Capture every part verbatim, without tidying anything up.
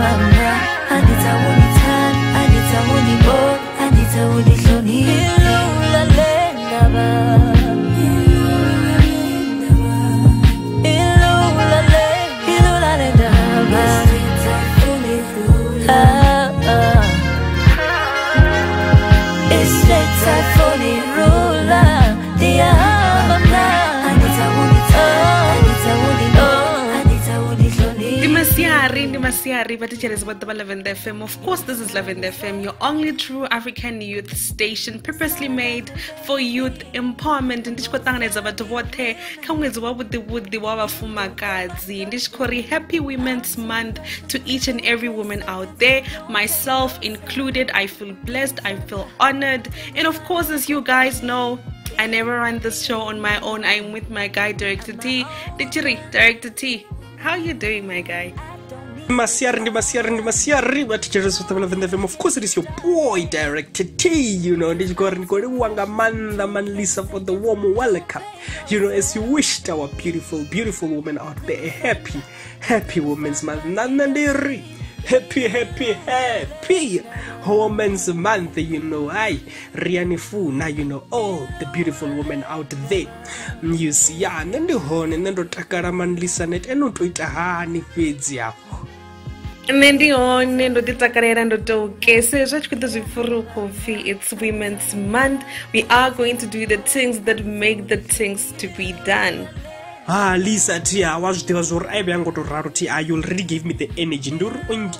mama andita unitan andita unibo andita unishoni ilula lenda ba ilula le ilula lenda ba it's straight time for the ruler dia mama andita unitan andita unibo andita unishoni Dimasiari, Dimasiari, Paticheres about the Lavender F M. Of course, this is Lavender F M, your only true African youth station, purposely made for youth empowerment. And Ndishkotangnes about what Kamwez with the wood, the Wawa Fumakazi. And Ndishkori, happy Women's Month to each and every woman out there, myself included. I feel blessed, I feel honored. And of course, as you guys know, I never run this show on my own. I'm with my guy, Director T. Dichiri, Director T. How you doing, my guy? Masiari, Masiari, Masiari, but of course it is your boy, Director T, you know, this going Wanga man, the man Lisa for the warm welcome. You know, as you wished our beautiful, beautiful woman out there, a happy, happy Women's Month. Nanandiri. Happy, happy, happy Women's Month, you know. I Riani Fu, now you know all the beautiful women out there. You see, yeah, and then the horn and then the Takaraman listen it and not to it a honey feeds ya. And then the on and the Takarera and the dog cases, it's Women's Month. We are going to do the things that make the things to be done. Ah, Lisa, tia, was there was or I go to Rarity. You already gave me the energy. You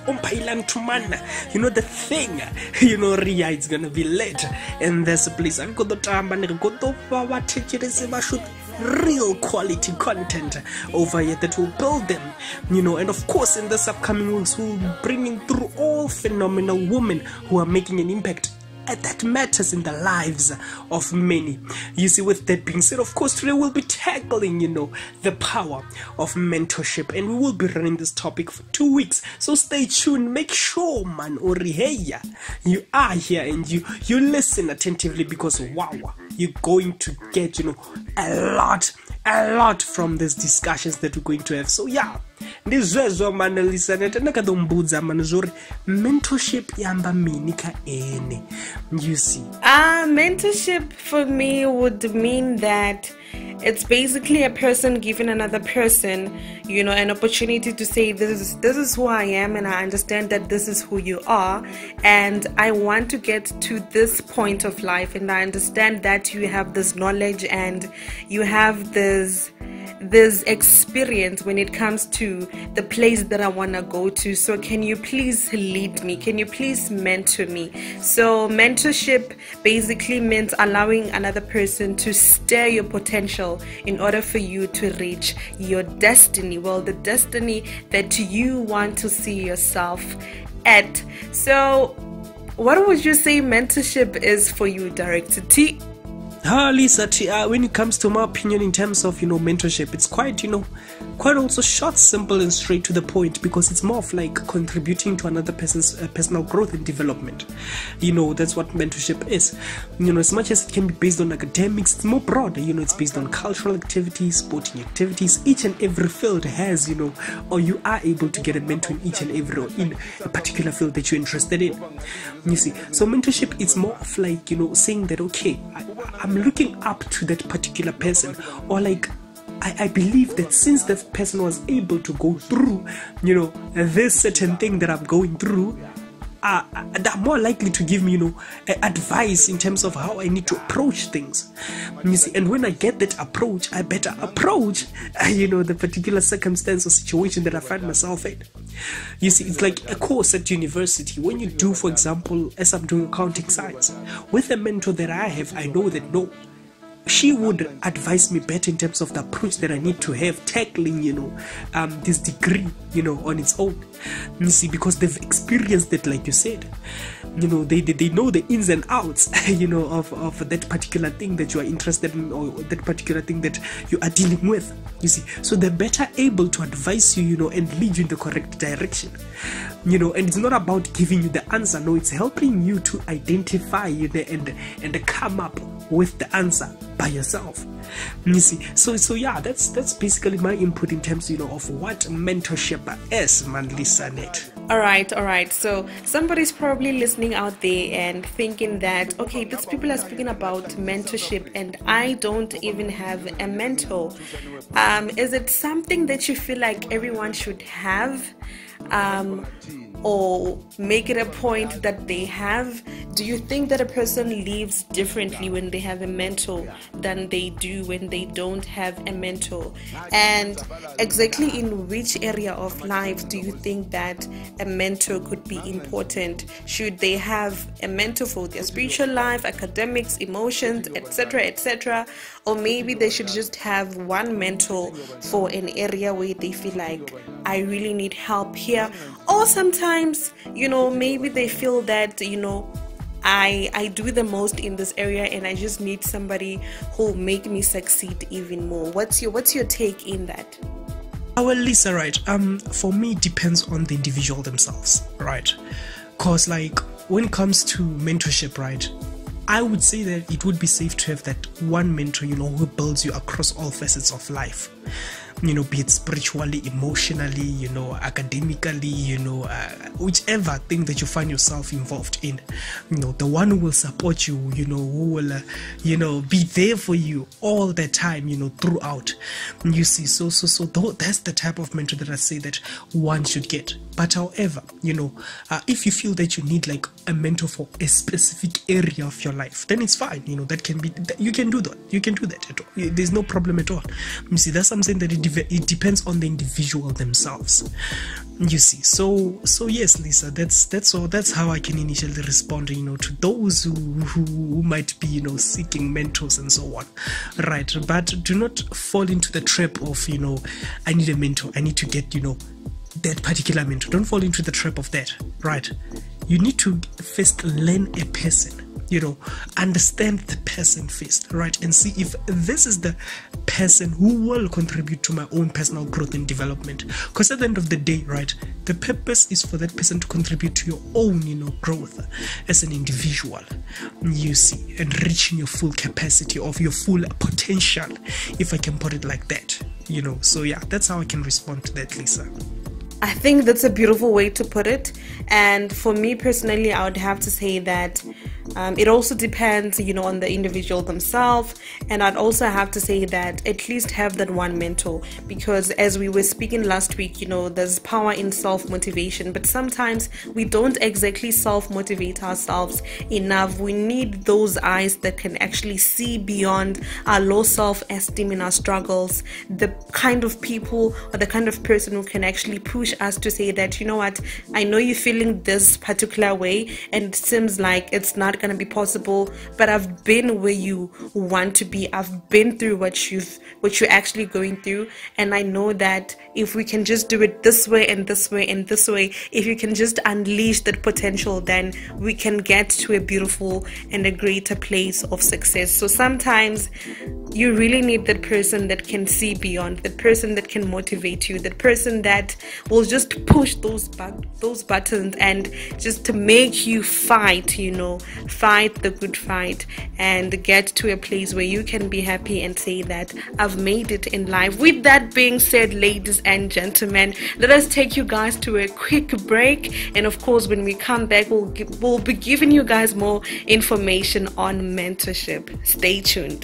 know the thing, you know, Ria, it's gonna be late. And there's a place I go to Tamba and go to what teachers shoot real quality content over here that will build them, you know. And of course, in this upcoming weeks, we'll be bringing through all phenomenal women who are making an impact that matters in the lives of many. You see, with that being said, of course, today we'll be tackling, you know, the power of mentorship, and we will be running this topic for two weeks. So stay tuned. Make sure, man, Oriheya, you are here and you you listen attentively, because wow, you're going to get, you know, a lot, a lot from these discussions that we're going to have. So yeah. Ndizwezo mana listenet ndakadombuza manzuri mentorship yamba minika ene. You see, ah uh, mentorship for me would mean that it's basically a person giving another person, you know, an opportunity to say, this is this is who I am, and I understand that this is who you are, and I want to get to this point of life, and I understand that you have this knowledge and you have this this experience when it comes to the place that I want to go to. So can you please lead me? Can you please mentor me? So mentorship basically means allowing another person to stir your potential in order for you to reach your destiny. Well, the destiny that you want to see yourself at. So what would you say mentorship is for you, Director T? Ah, Lisa, uh, when it comes to my opinion in terms of, you know, mentorship, it's quite, you know, quite also short, simple, and straight to the point, because it's more of like contributing to another person's uh, personal growth and development. You know, that's what mentorship is. You know, as much as it can be based on academics, it's more broad. You know, it's based on cultural activities, sporting activities. Each and every field has, you know, or you are able to get a mentor in each and every, in a particular field that you're interested in. You see, so mentorship is more of like, you know, saying that, okay, I, I'm looking up to that particular person, or like I, I believe that since that person was able to go through, you know, this certain thing that I'm going through, uh, they're more likely to give me, you know, advice in terms of how I need to approach things. You see, and when I get that approach, I better approach, uh, you know, the particular circumstance or situation that I find myself in. You see, it's like a course at university. When you do, for example, as I'm doing accounting science, with a mentor that I have, I know that no, she would advise me better in terms of the approach that I need to have tackling, you know, um, this degree, you know, on its own. You see, because they've experienced it, like you said. You know, they, they, they know the ins and outs, you know, of, of that particular thing that you are interested in, or that particular thing that you are dealing with. You see, so they're better able to advise you, you know, and lead you in the correct direction. You know, and it's not about giving you the answer. No, it's helping you to identify, you know, and and come up with the answer by yourself. You see, so so yeah, that's that's basically my input in terms, you know, of what mentorship is, man. Listen it. All right, all right. So somebody's probably listening out there and thinking that, okay, these people are speaking about mentorship and I don't even have a mentor. Um, is it something that you feel like everyone should have? Um, or make it a point that they have? Do you think that a person lives differently when they have a mentor than they do when they don't have a mentor? And exactly in which area of life do you think that a mentor could be important? Should they have a mentor for their spiritual life, academics, emotions, etc, etc, or maybe they should just have one mentor for an area where they feel like, I really need help here? Or sometimes, you know, maybe they feel that, you know, I I do the most in this area and I just need somebody who will make me succeed even more. What's your what's your take in that? Oh, well, Lisa, right. Um, for me, it depends on the individual themselves, right? Cause like when it comes to mentorship, right, I would say that it would be safe to have that one mentor, you know, who builds you across all facets of life. You know, be it spiritually, emotionally, you know, academically, you know, uh, whichever thing that you find yourself involved in, you know, the one who will support you, you know, who will, uh, you know, be there for you all the time, you know, throughout. You see, so, so, so th- that's the type of mentor that I say that one should get. But however, you know, uh, if you feel that you need like a mentor for a specific area of your life, then it's fine. You know, that can be, you can do that. You can do that at all. There's no problem at all. You see, that's something that it, de- it depends on the individual themselves. You see, so so yes, Lisa, that's that's all. That's how I can initially respond, you know, to those who, who who might be, you know, seeking mentors and so on, right? But do not fall into the trap of, you know, I need a mentor. I need to get, you know, that particular mentor. Don't fall into the trap of that, right? You need to first learn a person, you know, understand the person first, right? And see if this is the person who will contribute to my own personal growth and development. Because at the end of the day, right, the purpose is for that person to contribute to your own, you know, growth as an individual, you see, and reaching your full capacity of your full potential, if I can put it like that, you know. So yeah, that's how I can respond to that, Lisa. I think that's a beautiful way to put it. And for me personally, I would have to say that um, it also depends, you know, on the individual themselves. And I'd also have to say that at least have that one mentor, because as we were speaking last week, you know, there's power in self-motivation, but sometimes we don't exactly self-motivate ourselves enough. We need those eyes that can actually see beyond our low self-esteem and our struggles, the kind of people or the kind of person who can actually push us to say that, you know what, I know you're feeling this particular way and it seems like it's not going to be possible, but I've been where you want to be. I've been through what you've what you're actually going through, and I know that if we can just do it this way and this way and this way, if you can just unleash that potential, then we can get to a beautiful and a greater place of success. So sometimes you really need that person that can see beyond, that person that can motivate you, that person that will just push those bu- those buttons and just to make you fight, you know, fight the good fight and get to a place where you can be happy and say that I've made it in life. With that being said, ladies and gentlemen, let us take you guys to a quick break, and of course when we come back, we'll, give, we'll be giving you guys more information on mentorship. Stay tuned.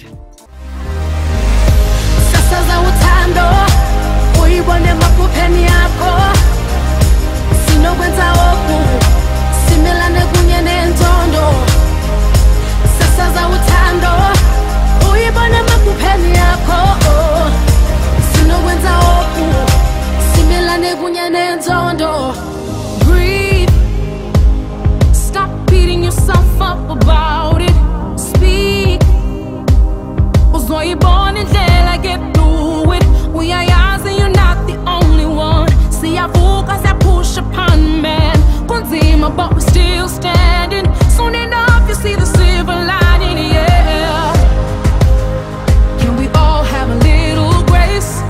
Sasa uthando uyibone makupheni yakho sinokwenza oku simelane kunye nenzondo. Sasa uthando uyibone makupheni yakho sinokwenza oku simelane kunye nenzondo. Breathe, stop beating yourself up about it. Speak, uzoyibona indlela, get through it. We are yours and you're not the only one. See, I focus, I push upon man. Kunzima, but we're still standing. Soon enough, you see the silver lining, yeah. Can we all have a little grace?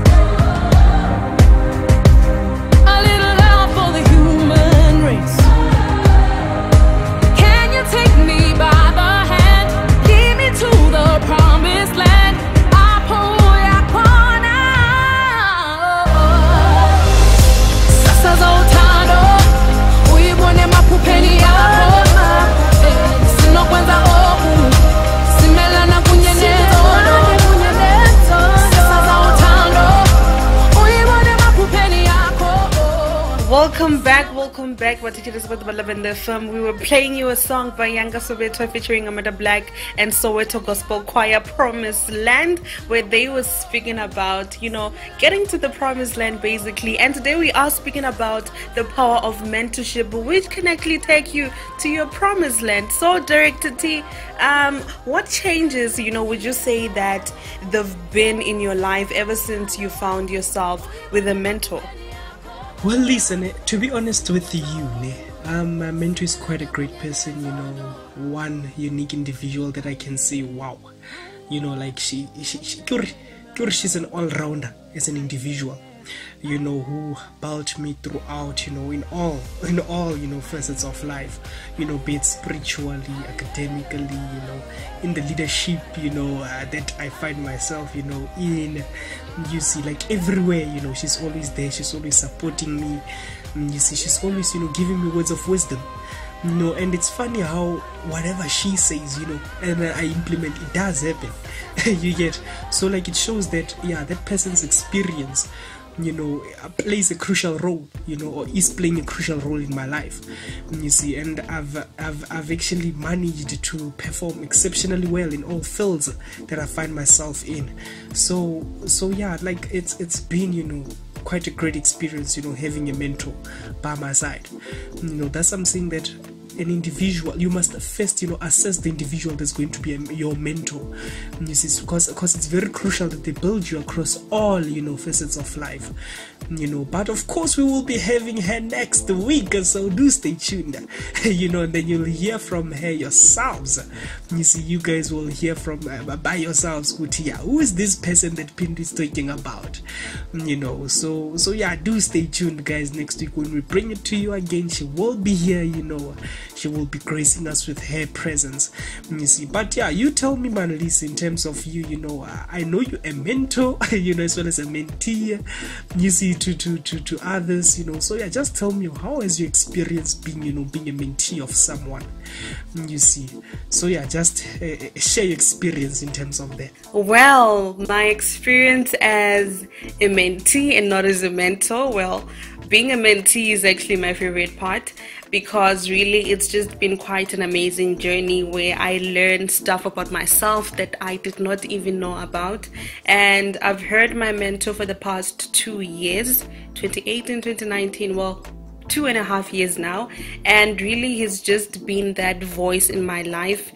A little love for the human race. Can you take me by the hand? Lead me to the promised land. I pull ya corner. Sasa za utando Welcome back, welcome back. What did about the Lavender Film? We were playing you a song by Yanga Soweto featuring Amanda Black and Soweto Gospel Choir, Promised Land, where they were speaking about, you know, getting to the promised land basically. And today we are speaking about the power of mentorship, which can actually take you to your promised land. So, Director T, um, what changes, you know, would you say that they've been in your life ever since you found yourself with a mentor? Well, listen, to be honest with you, um, my mentor is quite a great person, you know, one unique individual that I can say, wow, you know, like she, she, she she's an all-rounder as an individual, you know, who built me throughout, you know, in all, in all, you know, facets of life, you know, be it spiritually, academically, you know, in the leadership, you know, uh, that I find myself, you know, in, you see, like everywhere, you know, she's always there, she's always supporting me, you see, she's always, you know, giving me words of wisdom, you know, and it's funny how whatever she says, you know, and I implement, it does happen, you get, so like it shows that, yeah, that person's experience, you know, plays a crucial role, you know, or is playing a crucial role in my life, you see, and I've, I've, I've actually managed to perform exceptionally well in all fields that I find myself in, so, so yeah, like, it's, it's been, you know, quite a great experience, you know, having a mentor by my side, you know, that's something that an individual, you must first, you know, assess the individual that's going to be a, your mentor, you see, because because it's very crucial that they build you across all, you know, facets of life, you know, but of course we will be having her next week, so do stay tuned, you know, and then you'll hear from her yourselves, you see, you guys will hear from uh, by yourselves, Utia, who is this person that Pinto is talking about, you know, so, so yeah, do stay tuned, guys. Next week when we bring it to you again, she will be here, you know, she will be gracing us with her presence, you see. But yeah, you tell me, Manalisa, in terms of you, you know, uh, I know you're a mentor, you know, as well as a mentee, you see, to, to, to, to others, you know, so yeah, just tell me, how has your experience been, you know, being a mentee of someone, you see. So yeah, just uh, share your experience in terms of that. Well, my experience as a mentee and not as a mentor, well, being a mentee is actually my favorite part, because really it's just been quite an amazing journey where I learned stuff about myself that I did not even know about. And I've heard my mentor for the past two years, twenty eighteen, twenty nineteen, well, two and a half years now, and really he's just been that voice in my life,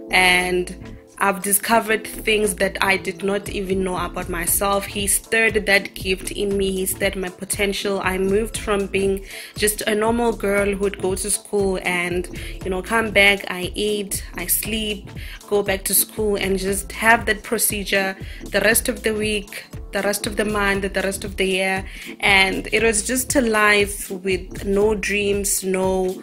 and I've discovered things that I did not even know about myself. He stirred that gift in me. He stirred my potential. I moved from being just a normal girl who would go to school and, you know, come back, I eat, I sleep, go back to school, and just have that procedure the rest of the week, the rest of the month, the rest of the year. And it was just a life with no dreams, no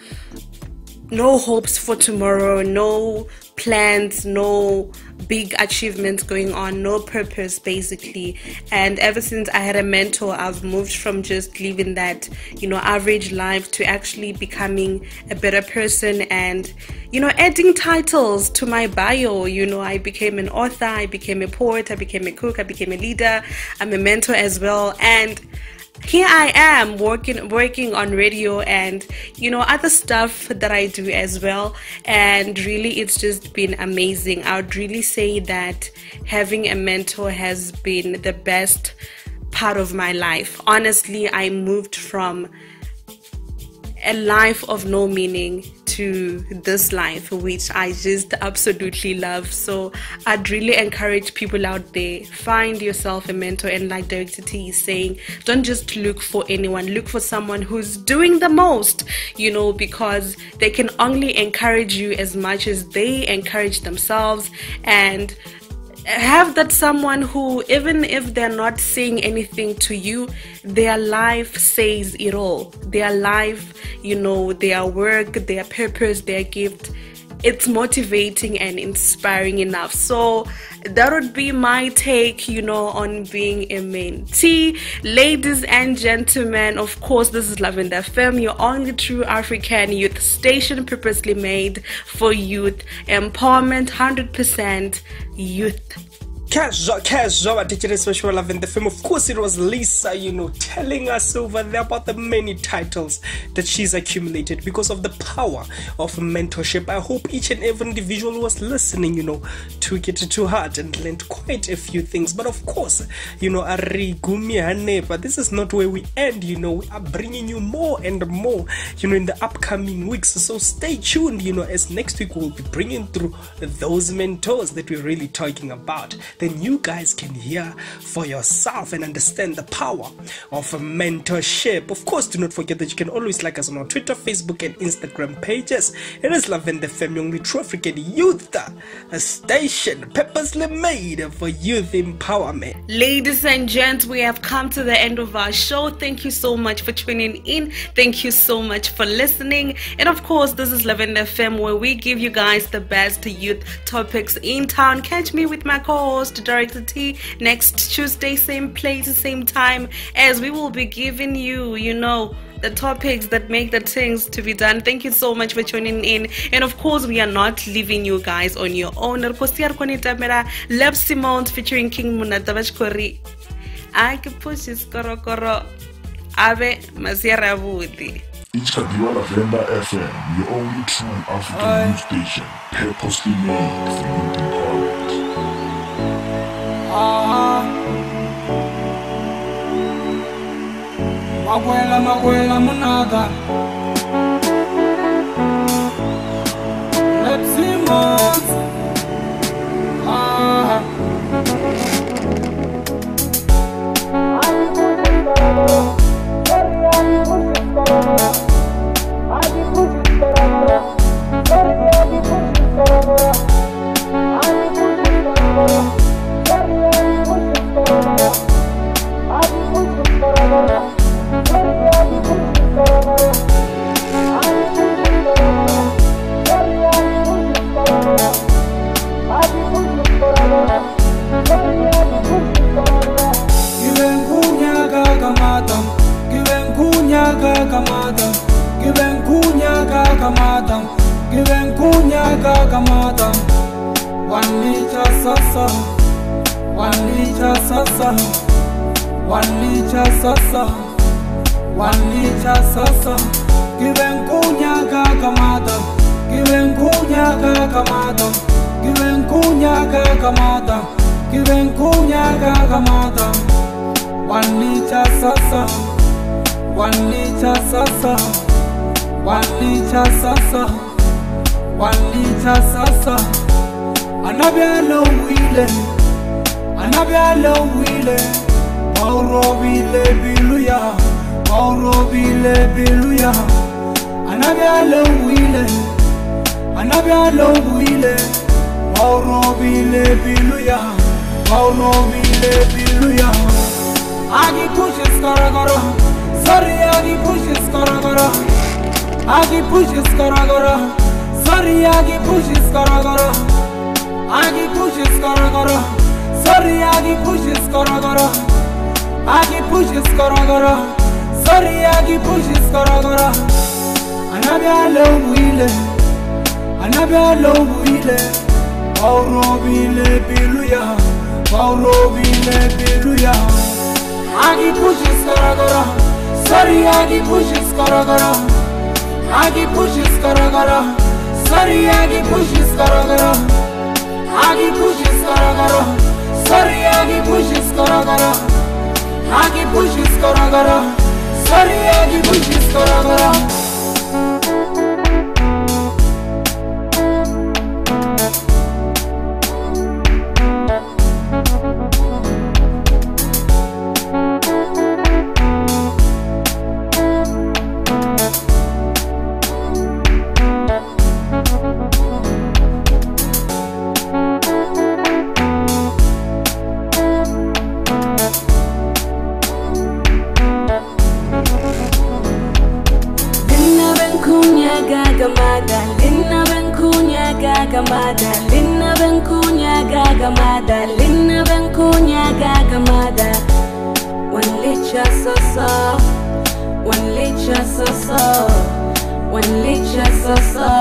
no hopes for tomorrow, no plans, no big achievements going on, no purpose basically. And ever since I had a mentor, I've moved from just living that, you know, average life to actually becoming a better person and, you know, adding titles to my bio. You know, I became an author, I became a poet, I became a cook, I became a leader, I'm a mentor as well. And here I am working working on radio and, you know, other stuff that I do as well. And really it's just been amazing. I would really say that having a mentor has been the best part of my life. Honestly, I moved from a life of no meaning to this life, which I just absolutely love. So I'd really encourage people out there, find yourself a mentor, and like Director T is saying, don't just look for anyone, look for someone who's doing the most, you know, because they can only encourage you as much as they encourage themselves. And have that someone who, even if they're not saying anything to you, their life says it all. Their life, you know, their work, their purpose, their gift, it's motivating and inspiring enough. So that would be my take, you know, on being a mentee. Ladies and gentlemen, of course, this is Lavender F M, your only true African youth station, purposely made for youth empowerment, one hundred percent youth Casual, casual, I teach you special love in the film. Of course, it was Lisa, you know, telling us over there about the many titles that she's accumulated because of the power of mentorship. I hope each and every individual was listening, you know, to get it to heart and learned quite a few things. But of course, you know, but this is not where we end, you know. We are bringing you more and more, you know, in the upcoming weeks. So stay tuned, you know, as next week we'll be bringing through those mentors that we're really talking about. Then you guys can hear for yourself and understand the power of mentorship. Of course, do not forget that you can always like us on our Twitter, Facebook, and Instagram pages. It is Lavender F M, only true African youth a station purposely made for youth empowerment. Ladies and gents, we have come to the end of our show. Thank you so much for tuning in. Thank you so much for listening. And of course, this is Lavender F M, where we give you guys the best youth topics in town. Catch me with my co-host Director T next Tuesday, same place, same time, as we will be giving you, you know, the topics that make the things to be done. Thank you so much for tuning in. And of course, we are not leaving you guys on your own. Love Simone featuring King Munatavashkori. I can push his korokoro. Ave Masiara Woody. It's Kadiwa Lavender F M, your only true African news station, purposely made for youth empowerment. Ah, Maguela, Maguela, Monada. Let's see more. Ah,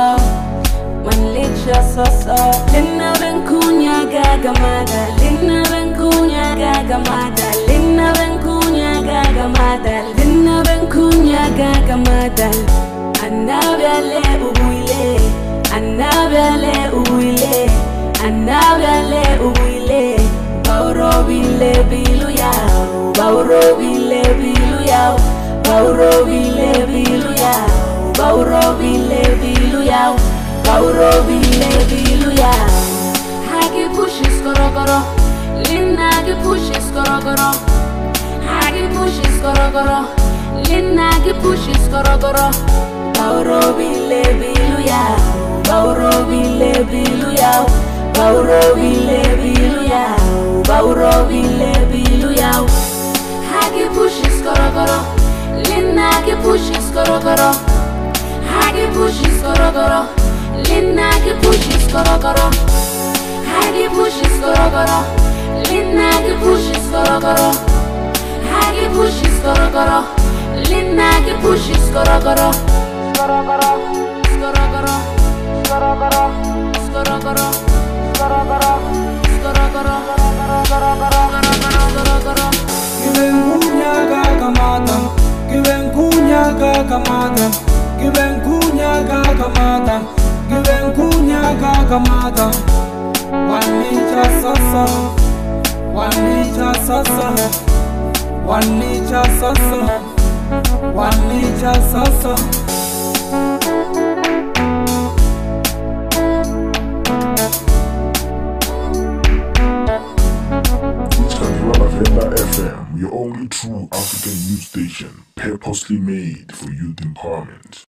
Linna ben kunya gagamada, linna gaga madal, linna ben kunya gaga madal, linna ben kunya gaga madal. Annabelle ubuile, annabelle ubuile, annabelle ubuile. Bauro bile bilu yao, bauro bile bilu yao, bauro bile bilu yao, bauro bile bilu yao, bauro bile bilu yao. Hagi pushes korokoro, linna gi pushes korokoro, hagi pushes korokoro, linna gi pushes korokoro. Bauro bile bilu yao, bauro bile bilu yao, bauro bile bilu yao, bauro bile bilu yao. Hagi pushes korokoro, linna gi pushes korokoro, hagi pushes korokoro, linna gi pushes korokoro, hagi pushes korokoro, linna gi pushes korokoro, hagi pushes korokoro, linna gi pushes korokoro. Korokoro, korokoro, korokoro, korokoro, korokoro, korokoro, korokoro. Given kunya gaga mata, given kunya gaga mata, given kunya gaga mata, given kunya gaga mata. One nature sasa, one nature sasa, one nature sasa, one nature sasa. Lavender F M, your only true African news station, purposely made for youth empowerment.